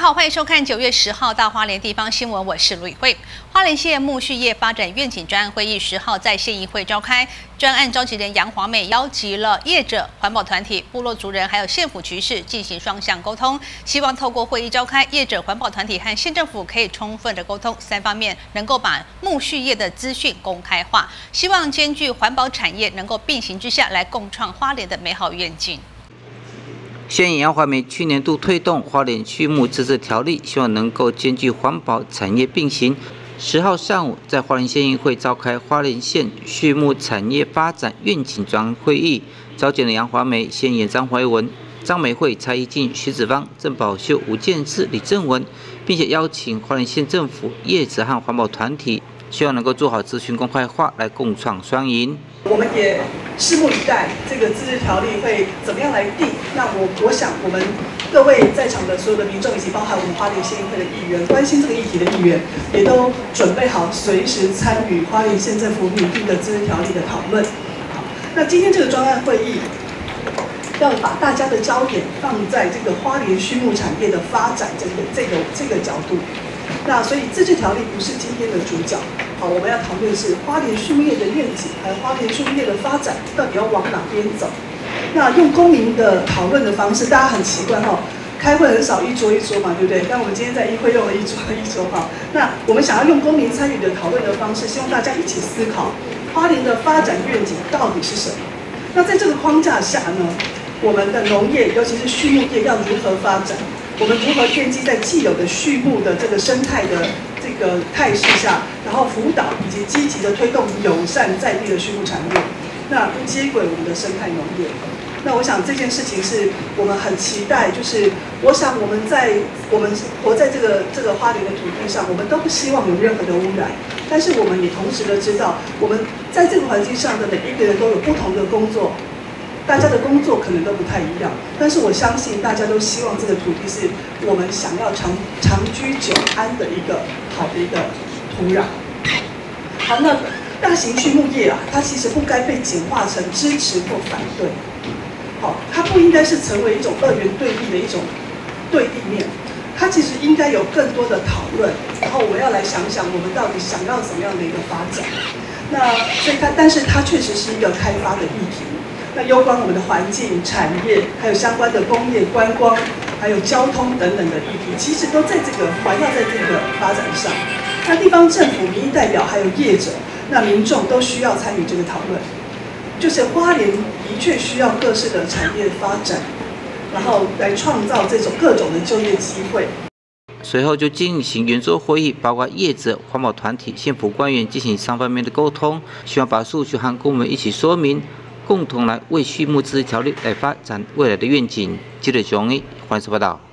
好，欢迎收看9月10号到花莲地方新闻，我是卢宇慧。花莲县木畜业发展愿景专案会议10号在县议会召开，专案召集人杨华美邀集了业者、环保团体、部落族人，还有县府局势进行双向沟通，希望透过会议召开，业者、环保团体和县政府可以充分的沟通，3方面能够把木畜业的资讯公开化，希望兼具环保产业能够并行之下来共创花莲的美好愿景。 县议杨华美去年度推动花莲畜牧自治条例，希望能够兼具环保产业并行。10号上午，在花莲县议会召开花莲县畜牧产业发展愿景专案会议，召集了杨华美、县议张怀文、张美惠、蔡宜静、徐子芳、郑宝秀、吴建志、李正文，并且邀请花莲县政府、业者和环保团体，希望能够做好资讯公开化，来共创双赢。 我们也拭目以待，这个自治条例会怎么样来定？那我想，我们各位在场的所有的民众，以及包含我们花莲县议会的议员，关心这个议题的议员，也都准备好随时参与花莲县政府拟定的自治条例的讨论。好，那今天这个专案会议，要把大家的焦点放在这个花莲畜牧产业的发展这个角度。那所以自治条例不是今天的主角。好，我们要讨论是花莲畜牧业的愿景，还有花莲畜牧业的发展到底要往哪边走。那用公民的讨论的方式，大家很奇怪哈，开会很少一桌一桌嘛，对不对？但我们今天在议会用了一桌一桌哈。那我们想要用公民参与的讨论的方式，希望大家一起思考花莲的发展愿景到底是什么。那在这个框架下呢，我们的农业，尤其是畜牧业要如何发展？我们如何奠基在既有的畜牧的这个生态的这个态势下，然后辅导以及积极的推动友善在地的畜牧产业，那接轨我们的生态农业。那我想这件事情是我们很期待，就是我想我们活在这个花莲的土地上，我们都不希望有任何的污染，但是我们也同时的知道，我们在这个环境上的每一个人都有不同的工作。大家的工作可能都不太一样，但是我相信大家都希望这个土地是我们想要长居久安的一个好的一个土壤。好，那大型畜牧业啊，它其实不该被简化成支持或反对。好，它不应该是成为一种二元对立的一种对立面，它其实应该有更多的讨论，然后我们要来想想我们到底想要怎么样的一个发展。那所以但是它确实是一个开发的议题。那攸关我们的环境、产业，还有相关的工业、观光，还有交通等等的议题，其实都在环绕在这个发展上。那地方政府、民意代表还有业者，那民众都需要参与这个讨论。就是花莲的确需要各式的产业发展，然后来创造这种各种的就业机会。 随后就进行圆桌会议，包括业者、环保团体、县府官员进行3方面的沟通，希望把诉求和公文一起说明。共同来为畜牧自治条例来发展未来的愿景。记者熊一，欢迎报道。